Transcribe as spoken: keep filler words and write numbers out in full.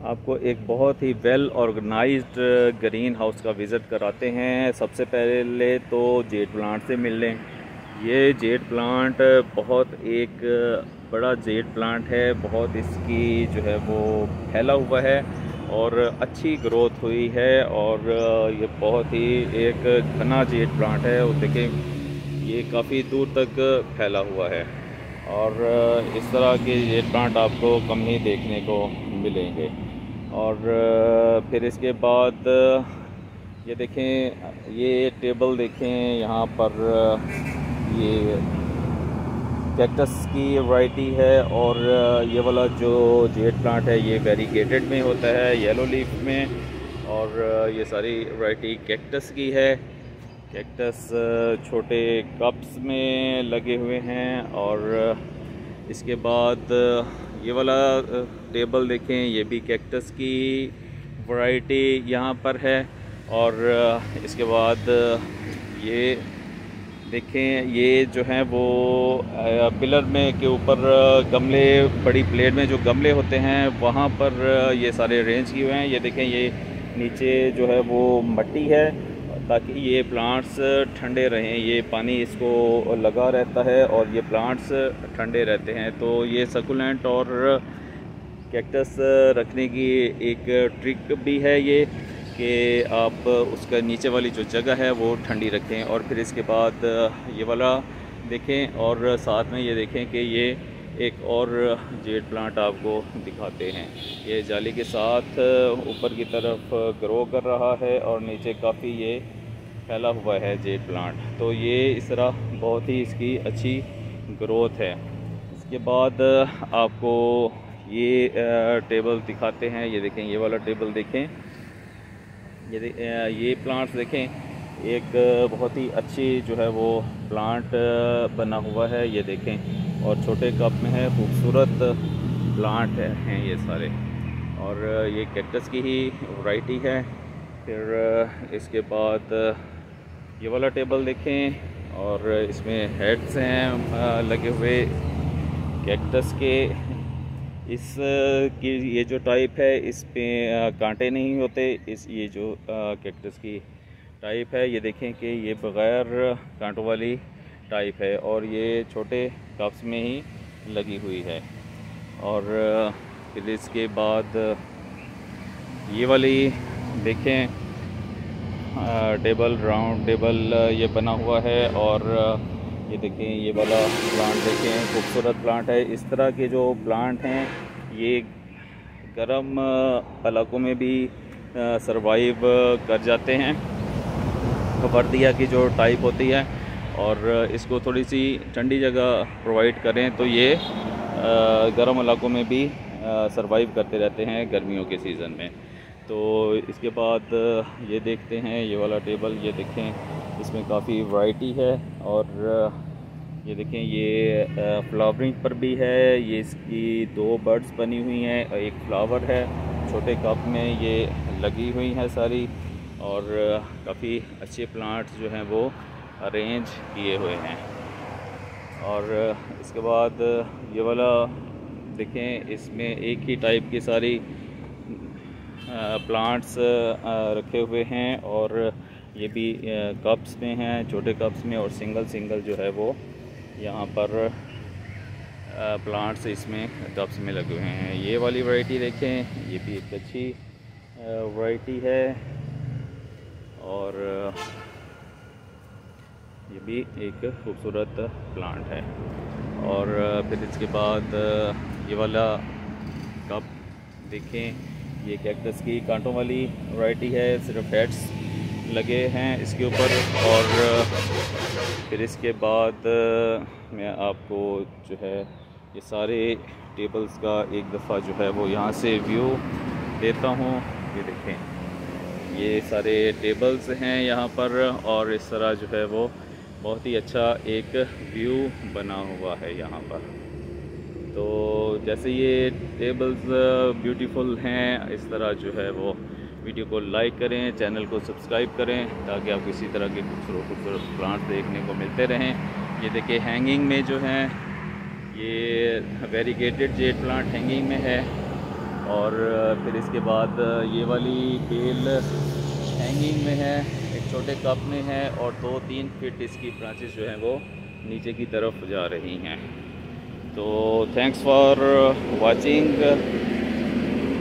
आपको एक बहुत ही वेल ऑर्गेनाइज्ड ग्रीन हाउस का विज़िट कराते हैं। सबसे पहले तो जेड प्लांट से मिल लें। ये जेड प्लांट बहुत एक बड़ा जेड प्लांट है, बहुत इसकी जो है वो फैला हुआ है और अच्छी ग्रोथ हुई है और ये बहुत ही एक घना जेड प्लांट है। और देखें ये काफ़ी दूर तक फैला हुआ है और इस तरह के जेड प्लांट आपको कम ही देखने को मिलेंगे। और फिर इसके बाद ये देखें, ये टेबल देखें, यहाँ पर ये कैक्टस की वैरायटी है और ये वाला जो जेड प्लांट है ये वेरीगेटेड में होता है, येलो लीफ में। और ये सारी वैरायटी कैक्टस की है। कैक्टस छोटे कप्स में लगे हुए हैं। और इसके बाद ये वाला टेबल देखें, ये भी कैक्टस की वैरायटी यहाँ पर है। और इसके बाद ये देखें, ये जो हैं वो पिलर में के ऊपर गमले, बड़ी प्लेट में जो गमले होते हैं वहाँ पर ये सारे अरेंज किए हुए हैं। ये देखें, ये नीचे जो है वो मट्टी है ताकि ये प्लांट्स ठंडे रहें। ये पानी इसको लगा रहता है और ये प्लांट्स ठंडे रहते हैं। तो ये सकुलेंट और कैक्टस रखने की एक ट्रिक भी है ये कि आप उसका नीचे वाली जो जगह है वो ठंडी रखें। और फिर इसके बाद ये वाला देखें और साथ में ये देखें कि ये एक और जेड प्लांट आपको दिखाते हैं। ये जाली के साथ ऊपर की तरफ ग्रो कर रहा है और नीचे काफ़ी ये फैला हुआ है जेड प्लांट। तो ये इस तरह बहुत ही इसकी अच्छी ग्रोथ है। इसके बाद आपको ये टेबल दिखाते हैं। ये देखें, ये वाला टेबल देखें, ये दे, ये प्लांट्स देखें, एक बहुत ही अच्छी जो है वो प्लांट बना हुआ है। ये देखें, और छोटे कप में है, खूबसूरत प्लांट हैं ये सारे। और ये कैक्टस की ही वैरायटी है। फिर इसके बाद ये वाला टेबल देखें और इसमें हेड्स हैं लगे हुए कैक्टस के। इस की ये जो टाइप है इस पे कांटे नहीं होते। इस ये जो कैक्टस की टाइप है, ये देखें कि ये बग़ैर कांटों वाली टाइप है और ये छोटे कप्स में ही लगी हुई है। और फिर इसके बाद ये वाली देखें टेबल, राउंड टेबल ये बना हुआ है। और ये देखें, ये वाला प्लांट देखें, खूबसूरत प्लांट है। इस तरह के जो प्लांट हैं ये गर्म इलाकों में भी सरवाइव कर जाते हैं। वर्दिया की जो टाइप होती है और इसको थोड़ी सी ठंडी जगह प्रोवाइड करें तो ये गर्म इलाकों में भी सरवाइव करते रहते हैं गर्मियों के सीज़न में। तो इसके बाद ये देखते हैं, ये वाला टेबल, ये देखें इसमें काफ़ी वैरायटी है। और ये देखें, ये फ्लावरिंग पर भी है। ये इसकी दो बर्ड्स बनी हुई हैं, एक फ्लावर है, छोटे कप में ये लगी हुई हैं सारी। और काफ़ी अच्छे प्लांट्स जो हैं वो अरेंज किए हुए हैं। और इसके बाद ये वाला देखें, इसमें एक ही टाइप की सारी प्लांट्स रखे हुए हैं और ये भी कप्स में हैं, छोटे कप्स में, और सिंगल सिंगल जो है वो यहाँ पर प्लांट्स इसमें कप्स में लगे हुए हैं। ये वाली वैरायटी देखें, ये भी एक अच्छी वैरायटी है और ये भी एक खूबसूरत प्लांट है। और फिर इसके बाद ये वाला कप देखें, ये कैक्टस की कांटों वाली वैरायटी है, सिर्फ हेड्स लगे हैं इसके ऊपर। और फिर इसके बाद मैं आपको जो है ये सारे टेबल्स का एक दफ़ा जो है वो यहाँ से व्यू देता हूँ। ये देखें, ये सारे टेबल्स हैं यहाँ पर और इस तरह जो है वो बहुत ही अच्छा एक व्यू बना हुआ है यहाँ पर। तो जैसे ये टेबल्स ब्यूटीफुल हैं, इस तरह जो है वो वीडियो को लाइक करें, चैनल को सब्सक्राइब करें ताकि आपको इसी तरह के खूबसूरत खूबसूरत प्लांट्स देखने को मिलते रहें। ये देखिए हैंगिंग में जो हैं, ये वेरीगेटेड जेड प्लांट हैंगिंग में है और फिर इसके बाद ये वाली बेल हैंगिंग में है, एक छोटे कप में है, और दो तीन फीट इसकी ब्रांचेस जो हैं वो नीचे की तरफ जा रही हैं। तो थैंक्स फॉर वाचिंग।